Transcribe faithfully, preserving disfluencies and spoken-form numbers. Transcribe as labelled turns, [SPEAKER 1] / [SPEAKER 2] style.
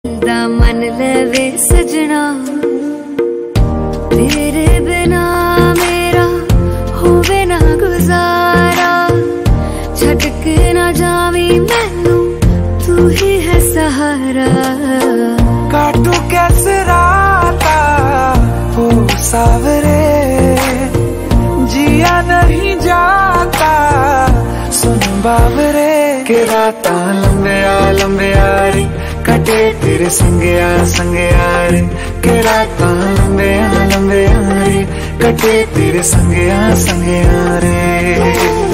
[SPEAKER 1] दा मन लवे सजना, तेरे बिना मेरा होवे ना गुजारा। छटक ना जावी मैनू, तू ही है सहारा।
[SPEAKER 2] काटू कैसे राता हो सावरे, जिया नहीं जाता सुन बावरे। के राता लंबे आ लंबे यारी, कटे तेरे संगया संगया रे। के राता लंबे आ लंबे यारी, कटे तेरे संगया संगया रे।